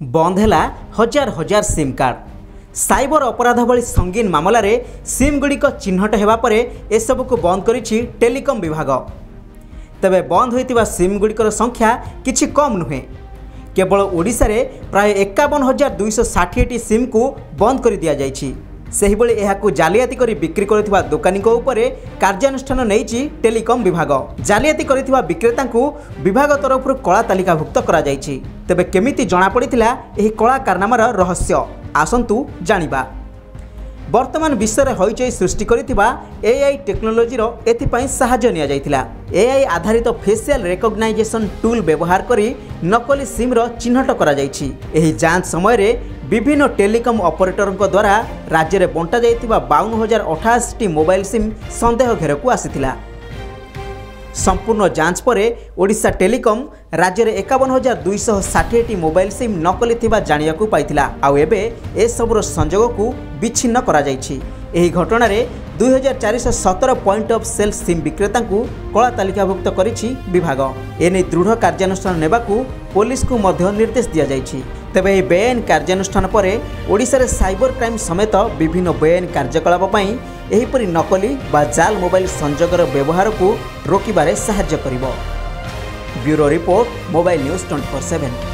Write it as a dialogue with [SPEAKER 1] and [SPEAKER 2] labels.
[SPEAKER 1] बंद है हजार हजार सिम कार्ड। साइबर अपराध भली संगीन मामलें सिम गुड़िक चिन्हट होगापर एसबू को बंद करिछि टेलीकॉम विभाग। तेबे बंद होइतिबा सिम गुड़िकर संख्या किछि कम नुहे। केवल ओडिशा रे प्राय 51,260 सिम को बंद कर दिया जाइछि। सेहि बळे एहाकु जालियाती करी बिक्री करुथिबा दोकानीको उपरे कार्यानुष्ठान नेइछि टेलीकॉम विभाग। जालियाती करिथिबा विक्रेतांकु विभाग तरफरु कला तालिकाभुक्त करा जाइछि। तेबे केमिति जणा पड़िथिला एही कला कारनामार रहस्य आसंतु जानिबा। वर्तमान विश्व में हईचई सृष्टि करिथिबा एआई टेक्नोलोजी एथिपाई साहाय्य निया जाइथिला। एआई आधारित फेशियल रिकॉग्नाइजेशन टूल व्यवहार करी नकली सिम चिन्हट करा जाइछि। एही जांच समय रे विभिन्न टेलीकॉम ऑपरेटरों द्वारा राज्य में बंटा जाइथिबा 52,088 मोबाइल सिम संदेह घेर को आसीथिला। संपूर्ण जांच पर ओडिशा टेलीकॉम राज्य में 51,260 मोबाइल सिम नकली थिबा जानियाकु पाइथिला। आउ एबे ए सबुर संजोग को विच्छिन्न करा जाइछि। एही घटना रे 2,417 पॉइंट ऑफ सेल सिम विक्रेता को कला तालिकाभुक्त करिछि विभाग। एने दृढ़ कार्यानुष्ठान नेबाकु पुलिस को मध्य निर्देश दिया जाइछि। तेबे एही बेआईन कार्यानुष्ठान पर ओडिशा रे साइबर क्राइम समेत विभिन्न बेआईन कार्यकलाप पई एहीपरि नकली बा जाल मोबाइल संजोगर व्यवहार को रोकिबारे साहाय्य करिबो। Bureau report, mobile news 24/7।